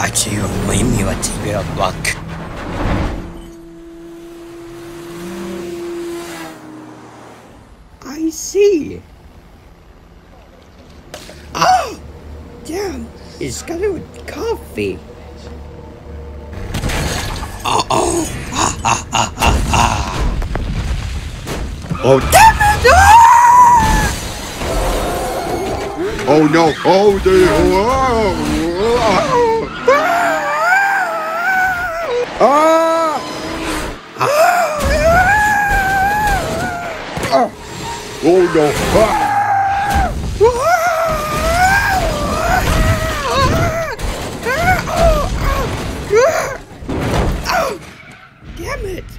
Actually, maybe what you are back. I see. Oh, damn! It's got it with coffee. Oh! Ha ha ha ha ha! Oh damn it! Oh no! Oh dear! Oh no! Damn it!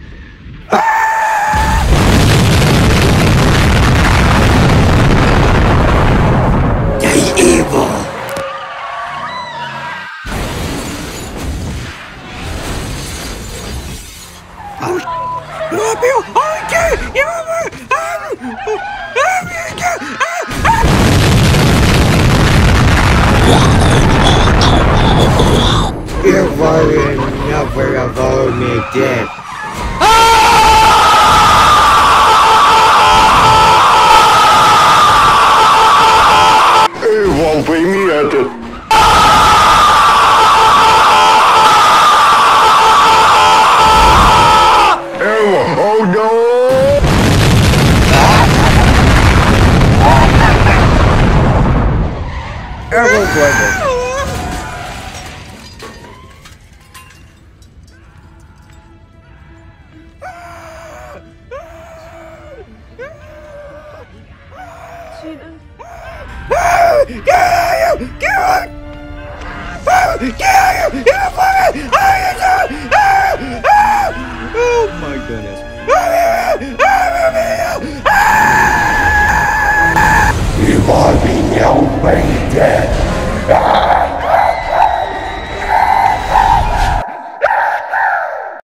You're evil! You're worrying never about me dead. It won't bring me at it. Oh no!